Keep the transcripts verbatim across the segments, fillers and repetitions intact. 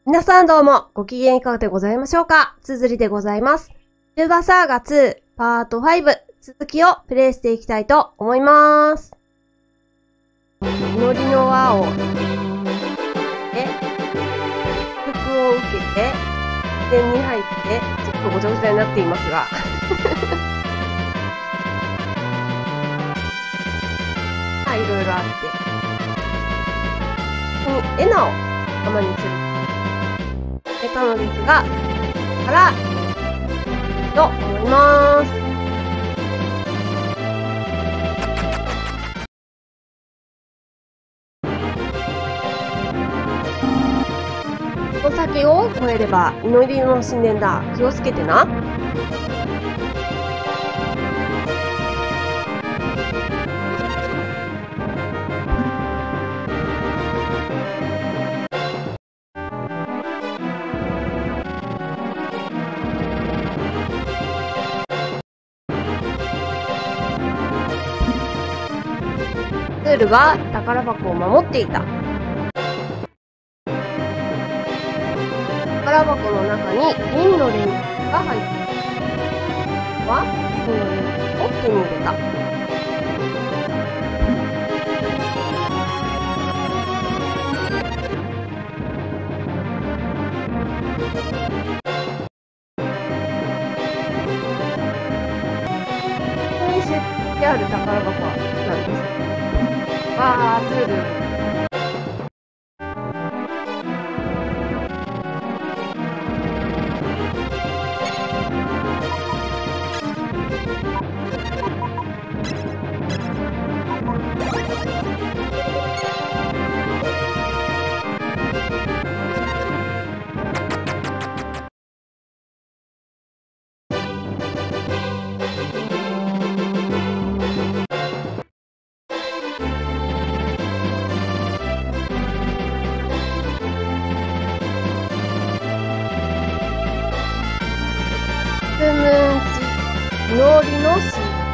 皆さんどうも、ご機嫌いかがでございましょうか。つづりでございます。シルバーサーガツーパートファイブ続きをプレイしていきたいと思います。祈りの輪をで服を受けて点に入ってちょっとごちゃごちゃになっていますがまあいろいろあってここにエナを玉にする得たのですがからと思います。この先を越えれば祈りの神殿だ。気をつけてな。ズールが宝箱を守っていた。宝箱の中に銀のレンズが入っていた。は銀のレンズを手に入れた。ここに設置してある宝箱は何ですか？わー、ズール。スムーンチ祈りの神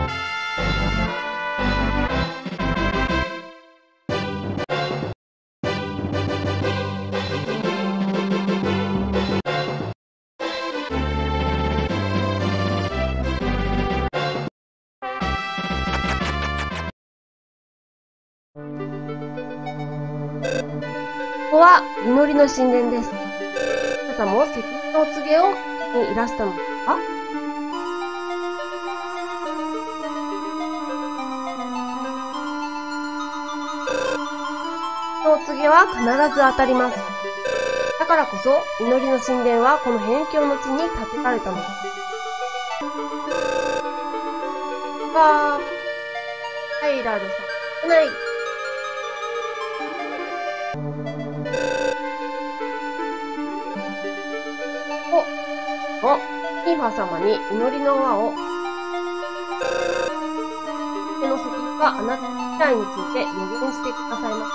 ここは祈りの神殿です。あなたも責任のお告げをにいらしたのですか？お告げは必ず当たります。だからこそ祈りの神殿はこの辺境の地に建てられたのです。わー、ハイラルさん、ない。お、お、ヒーファ様に祈りの輪を手の責任があなたの未来について予言してくださいます。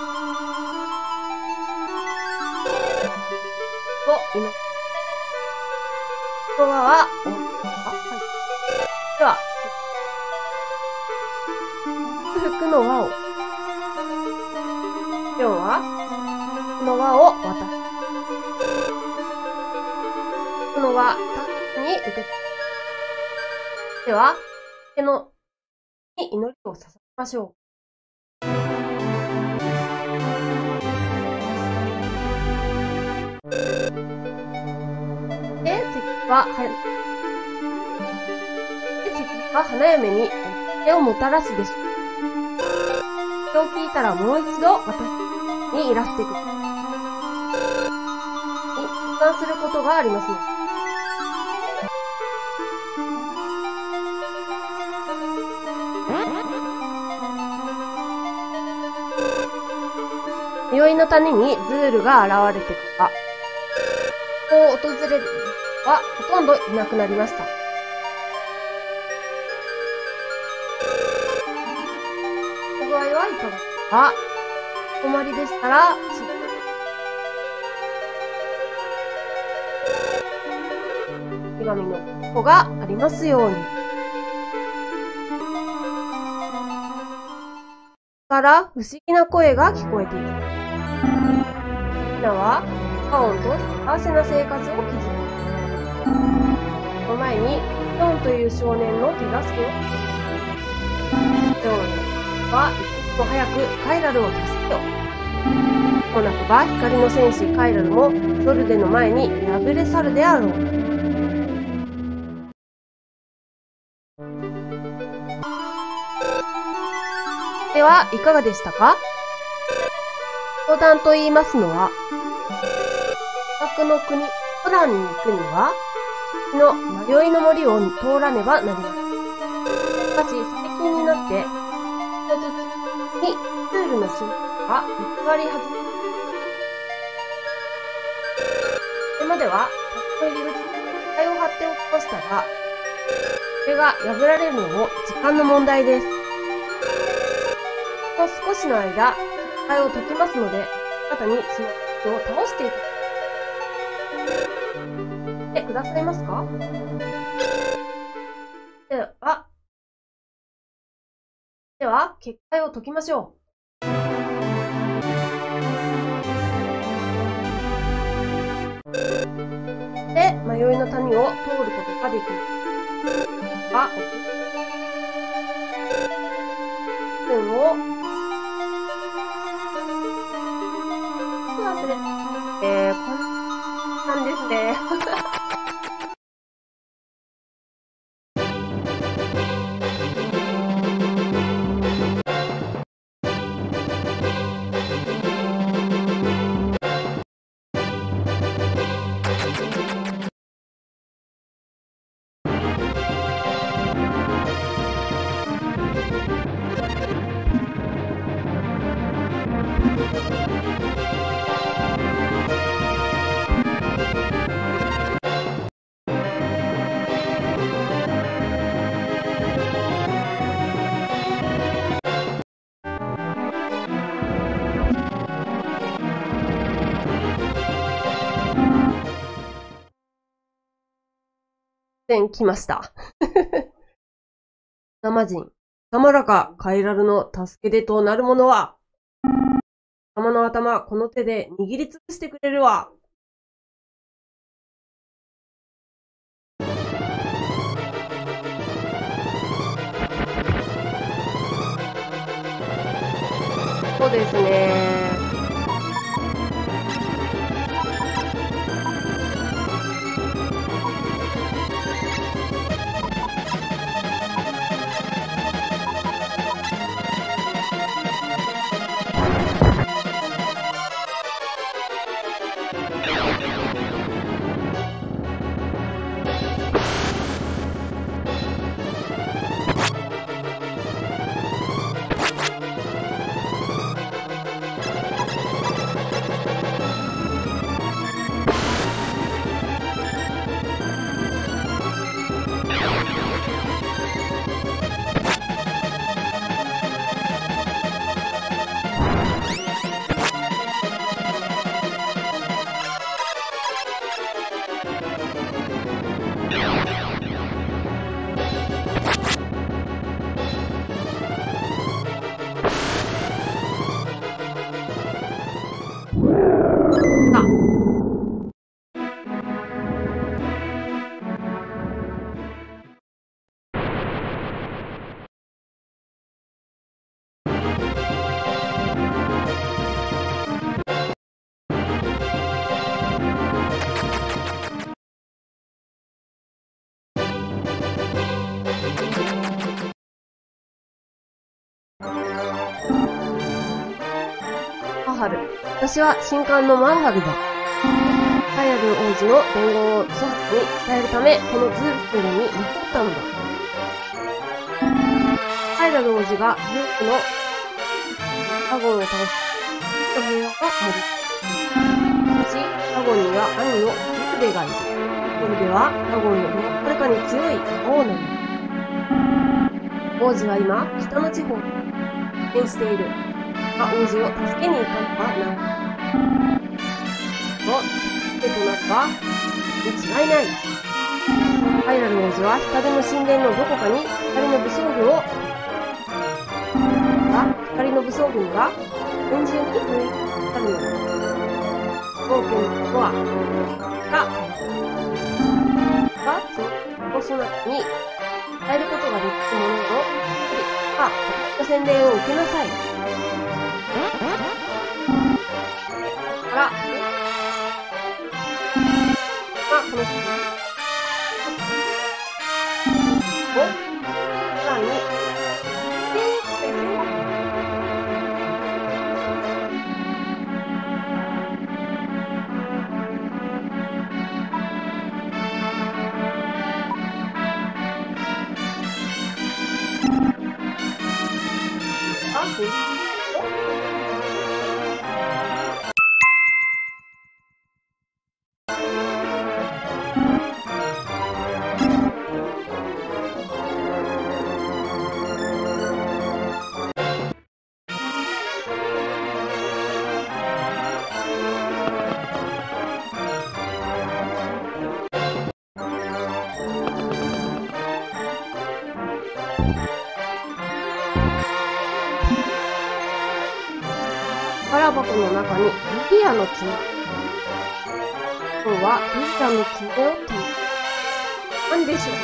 祈りの輪は、お、あ、はい。では、祝福の輪を、ジョンは、この輪を渡す。この輪、たに受け取る。では、手の、に祈りを捧げましょう。で、敵は、は、で、敵は花嫁に手をもたらすでしょう。それを聞いたらもう一度私にいらしてください。に決断することがありますので。匂いの種にズールが現れてから、ここを訪れる人はほとんどいなくなりました。お具合はいかがですか？お困りでしたら、手紙の子がありますように。から不思議な声が聞こえていた。みんなはカオンと幸せな生活を築く。その前に、ヒョンという少年の手助けを。ヒョンは一刻も早くカイラルを助けよう。もなくば光の戦士カイラルもソルデの前に敗れ去るであろう。ではいかがでしたか？相談と言いますのは、不覚の国、ソランに行くには、月の迷いの森を通らねばなりません。しかし、最近になって、一つにツールの進化が偽り始め、これまでは、滝の入り口に誓いを張っておきましたが、それが破られるのも時間の問題です。もう少しの間、誓いを解きますので、あなたにその敵を倒していただきくださいますか？では、では、結界を解きましょう。で、迷いの谷を通ることができます。が、運を、忘れ、えー、こんなんですね。来ました。生人。貴様らか、カイラルの助け出となるものは、貴様の頭、この手で握りつぶしてくれるわ。そうですね。マーハル。私は神官のマーハルだ。カイラル王子の伝言を祖父に伝えるため、このズーフルに残ったのだ。カイラル王子がズーフのワゴンを倒し、人平和が戻った。しかし、ワゴンには兄のズルベがいる。ズルベはワゴンよりもはるかに強い王なのだ。王子は今、北の地方に転している。が王子を助けに行かねばならない。と、助けとなれば、に違いない。カイラル王子は光の神殿のどこかに光の武装具を、が、光の武装具には、厳重に封印されるのだ。 冒険のコアが、が、その、その中に、伝えることができるものを、か、私の洗礼を受けなさい。から、が、この人を、さらに、宝箱の中にルビアの爪。今日はルビアの爪を手に。何でしょう。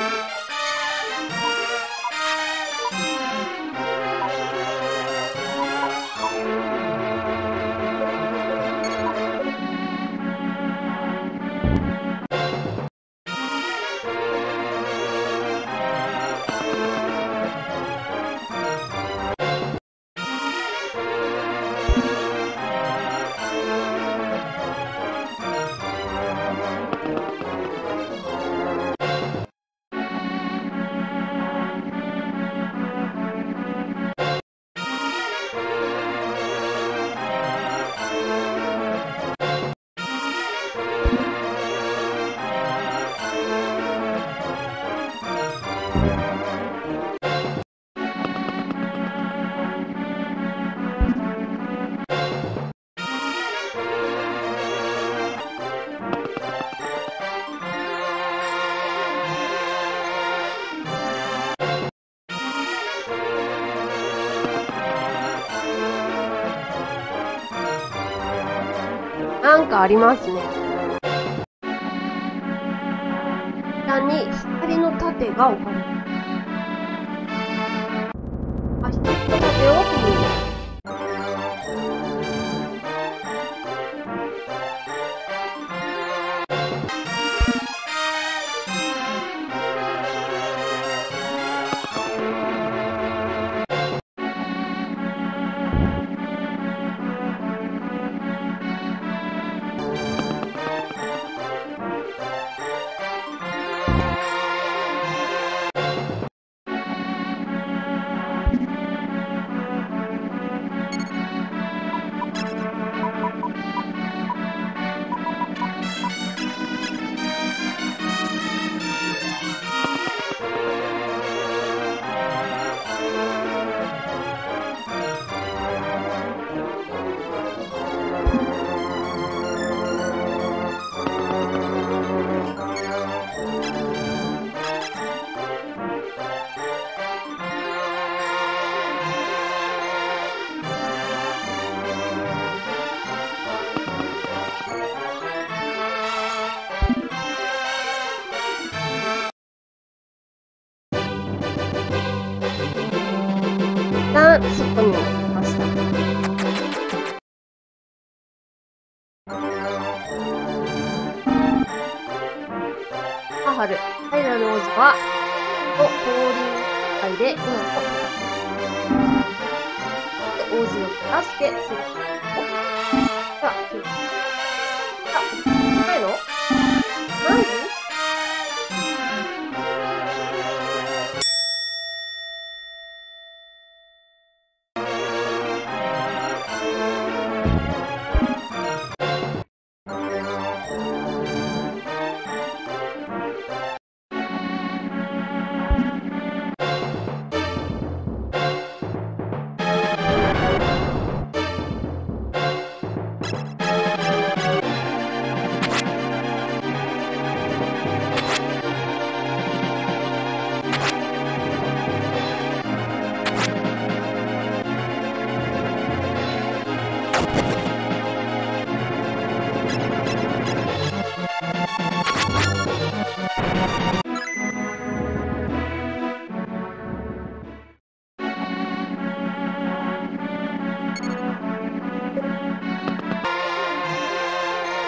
なんかありますね。下に光の盾が置かれている。あ、光の盾を手に入れる。一旦外に置きました。ハハル、平の王子は、と交流会で今と王子を手助けする。おさあ、来る。あ、ないの？マジ？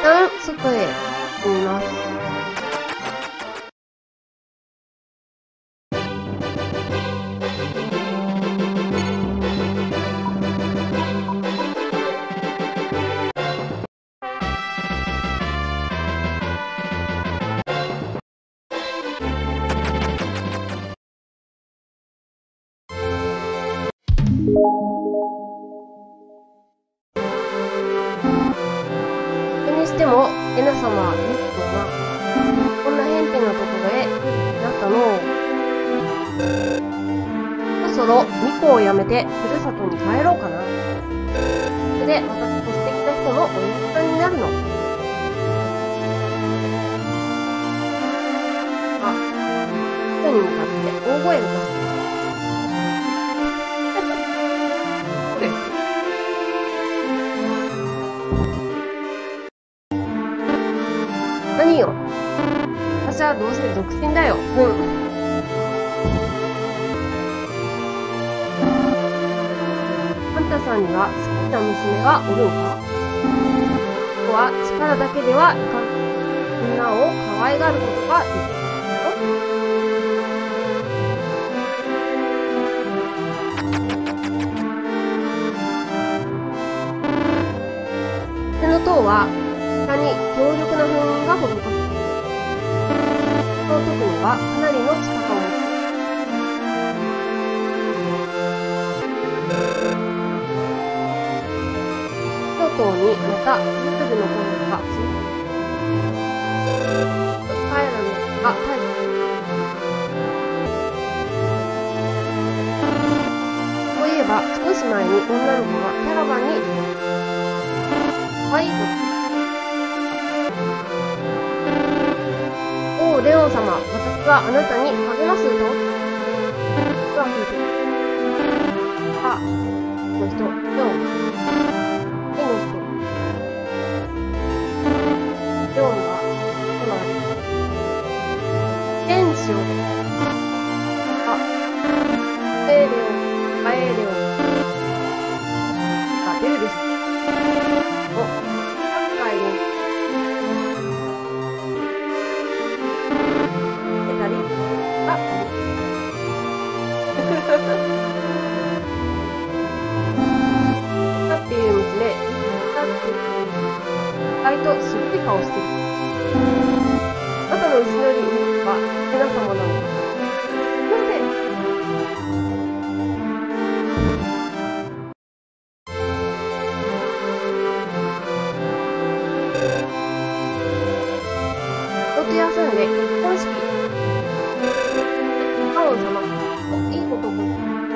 旦外へ進みます。それにしても、エナ様はミコがこんな偏僻なところへ来る気になったのを、そろそろミコをやめてふるさとに帰ろうかな。それで私と素敵な人のお嫁さんになるの。あ、人に向かって大声を出す。何よ。私はどうせ独身だよ。うん。あんたさんには好きな娘がおるんか？ここは力だけではいかん。みんなを可愛がることができるよ。手の塔は下に強力な封印が施されている。その時にはかなりの力を持つ。京都にまたズールの炎がする。カエラのが大気。そういえば少し前に女の子がキャラバンに可愛いことレオン様、私はあなたに励ます歌をでは聞いてあ、この人、レオン。レオンの人。レオンが、この天使を、あ、えーレオン、あえーレオン。が出るでしょ。お、高いね。だっていう娘、だって意外とすっごい顔してる。あなたの後ろにいるのはエナ様なのか。すいません。人と休んで結婚式。カオン様、いいことも。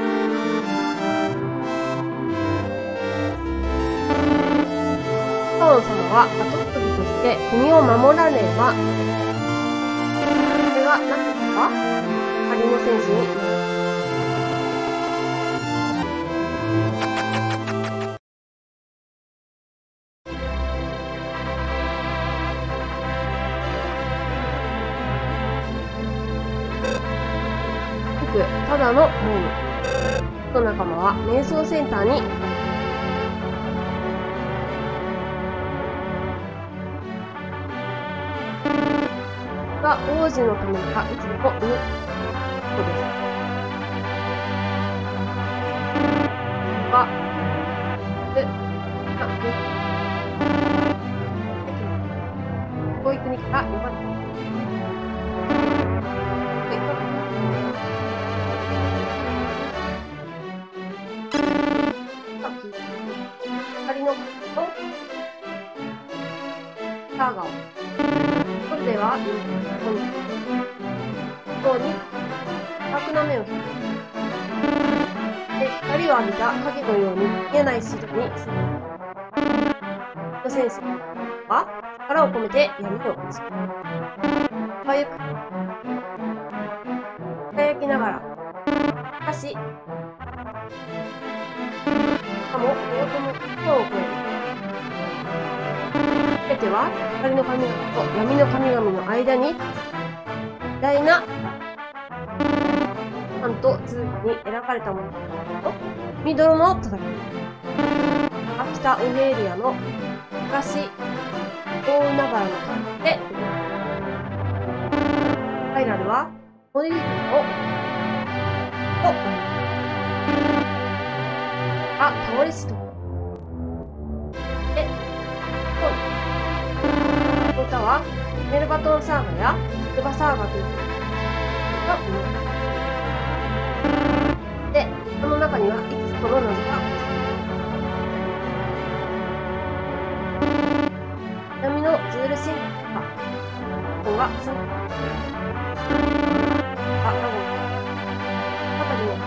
カオン様は跡継ぎとして国を守らねば、それがなければ仮の戦士になる。僕、ただのモーム。と仲間は瞑想センターにが王子のためにはいつでも祈ることです。が、で、あ、で、教育に来た呼ばれた。仮のターガオ。それでは、ここに、白な目を引く。で、光を浴びた影のように見えない城にする。の戦士は、力を込めて闇を打ち。輝く。輝きながら。しかし、しかも、両手の心を超える。すべては、光の神々と闇の神々の間に、偉大な、ハンとズーに選ばれたものと、ミドロの戦い。秋田オヘーリアの東、大からの感じで、スパイラルは、このリズムを、と、あ、倒れしと。で、この歌は、メルバトンサーガやシルバサーガというがこの。で、この中にはいくつもの謎があります。南のズールシンカ、ここがスンあ、なるほど。あたりの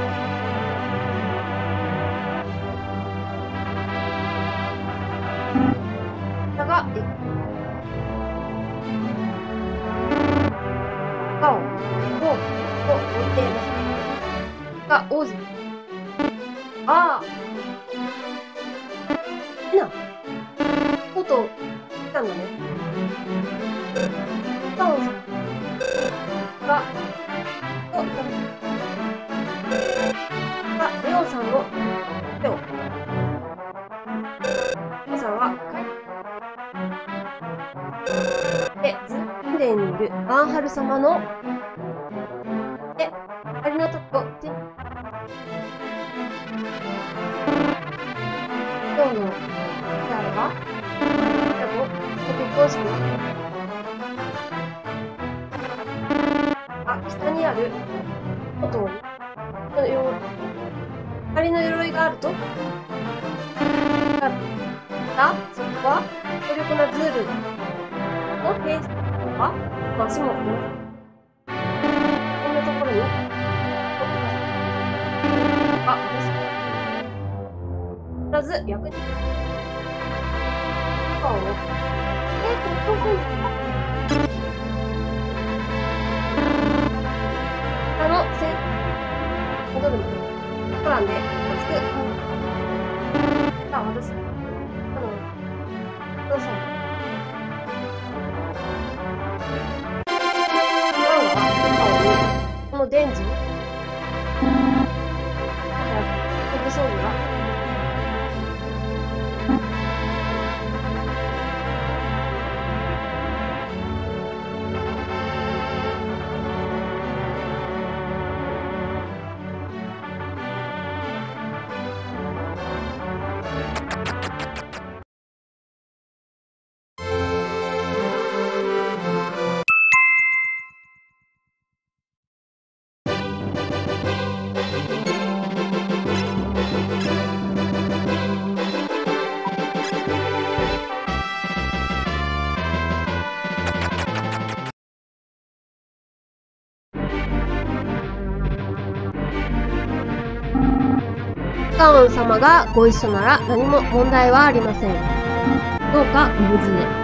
下がえガオ、ゴーと置いています。が、オーズ。ああ。えな。とうとう、来たんだね。ガオさん。が、お、が、レオンさんの手を。レオンさんは、で、ズンデンにいるバンハル様の、で、仮の時を手に、どんどん、であれば、でも、結婚式の、あ、北にある、元に、の鎧、仮の鎧があると、が、そこは、強力なズールの兵士は、足も、こんなところに、あ、私、必ず役に、顔を、え、ここに、あの、せ、戻るの、コランで、熱く、あ、私、あの、どうしたのこのデンジ早く飛びそうにはカオン様がご一緒なら何も問題はありません。どうかご無事で。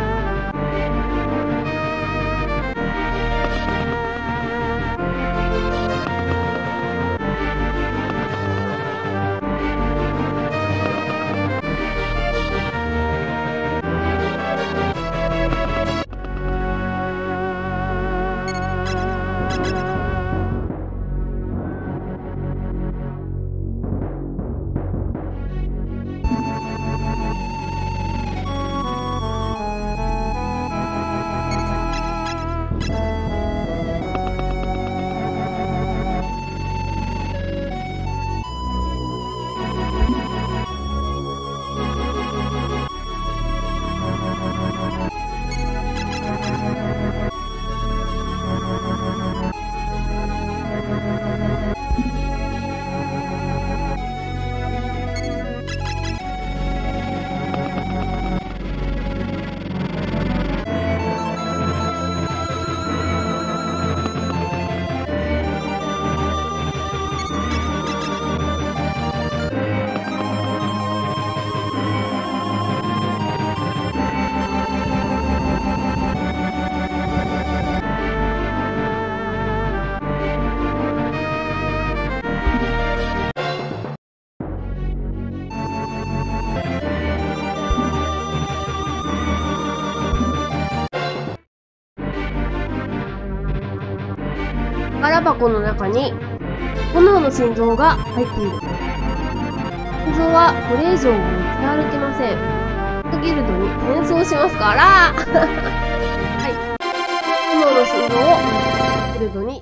宝箱の中に炎の心臓が入っている。心臓はこれ以上持ち歩けません。 ギルドに転送しますからはい。炎の信号をギルドに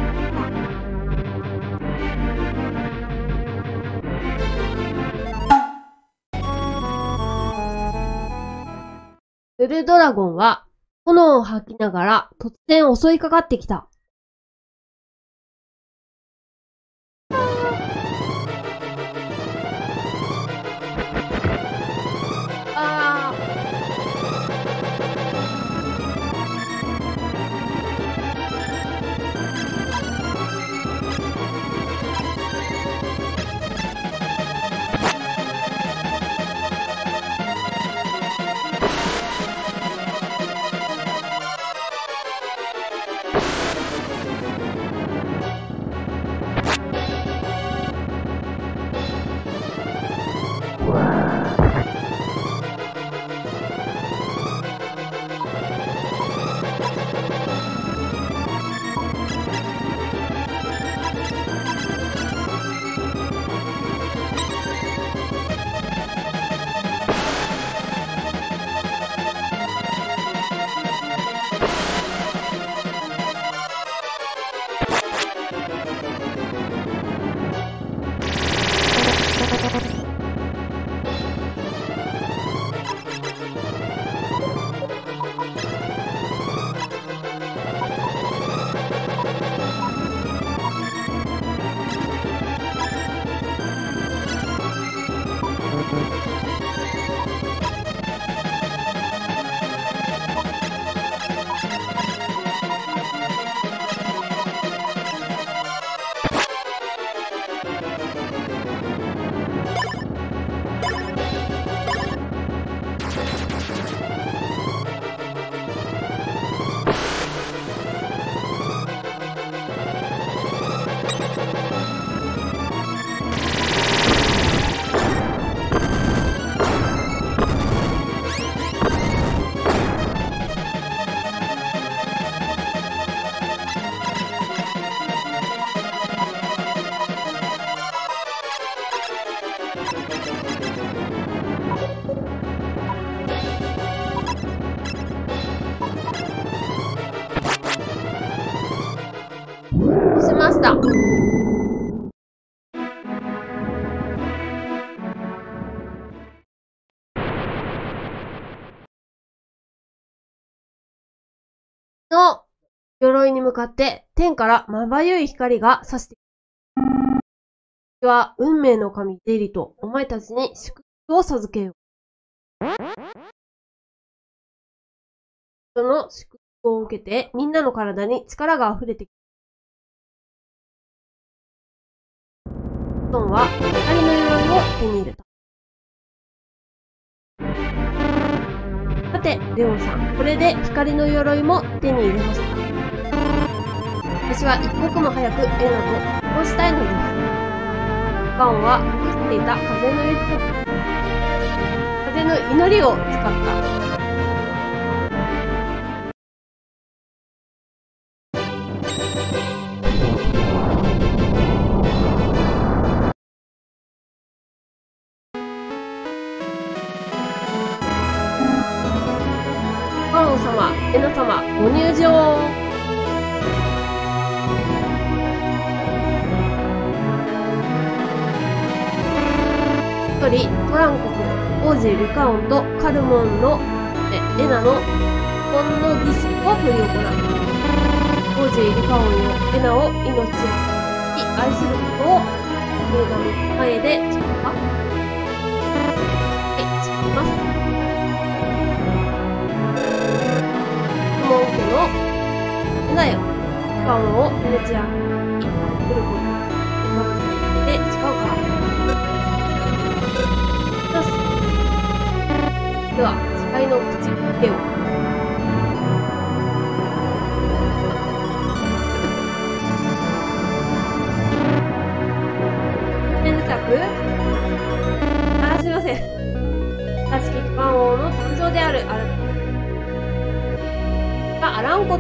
ブルードラゴンは炎を吐きながら突然襲いかかってきた。あー。しました。の鎧に向かって天からまばゆい光が差してきた。は運命の神デリとお前たちに祝福を授けよう。その祝福を受けてみんなの体に力が溢れてきた。トンは光の鎧を手に入れた。さて、レオンさん、これで光の鎧も手に入れました。私は一刻も早くエナと結婚したいのです。バオンは隠していた風の祈り、風の祈りを使った。バオン様、エナ様、ご入場。一人、トラン国、王子リカオンとカルモンのエナの結婚の儀式を執り行う。王子リカオンよ、エナを命を愛することを映画の前で誓うか？はい、誓います。カモン家のエナよ、リカオンをベネチアに来ることをで誓うか？では、誓いの口づけを。天卓？あ、すいません。新しき機関王の誕生である、あら、があらんこと。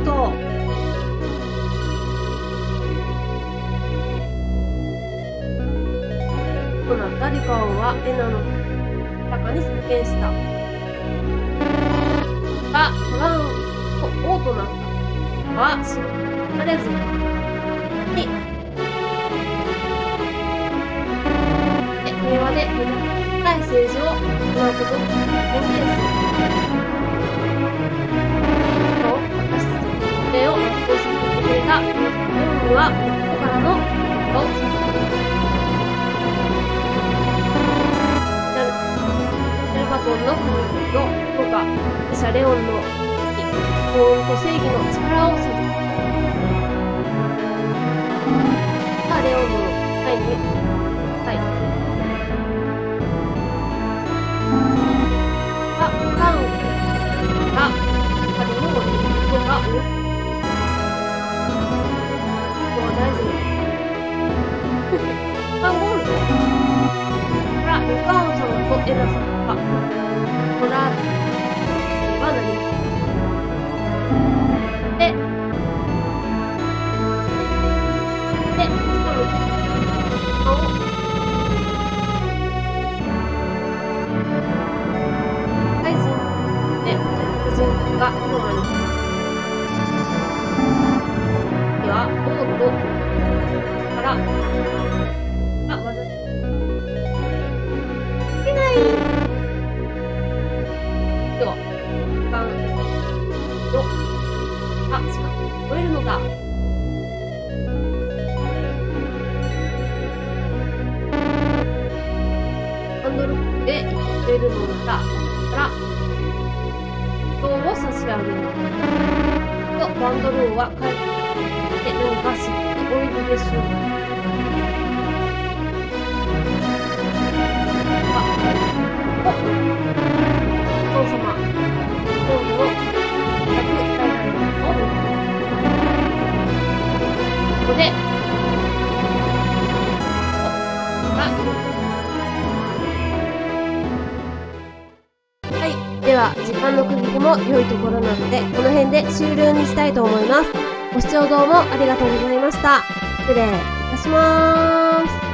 となったリカオンはエナの高に宣言した。 には、ここからの、を指す。シャルバトンの国と、とか、シャレオンの、幸運と正義の力を指す。さあ、レオンの第に、はい。あ、カン、あ、あれの、とか、ここは大丈夫。カンゴールド。ほら、ルカーン様とエナ様が、ほら、は何で、で、しかも、顔、怪人で、婦人がロマに。では、ボートから、あ、技いけない。では、ガン、の、あ、しかも、超えるのだ。ハンドルで超えるのなら、から、銅を差し上げる。と、バンドルーは帰ってきて、何か知っておいるでしょう。あ、お、お父様、今度の、ひゃくだいななを見つける。ここで、お、が、はい。では、時間の区切りも良いところなので、この辺で終了にしたいと思います。ご視聴どうもありがとうございました。失礼いたします。